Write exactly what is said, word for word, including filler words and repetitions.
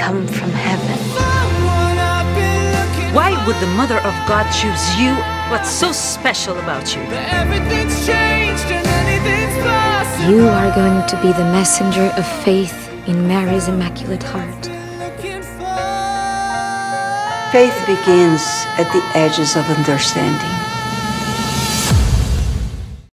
come from heaven. Why would the Mother of God choose you? What's so special about you? You are going to be the messenger of faith in Mary's Immaculate Heart. Faith begins at the edges of understanding.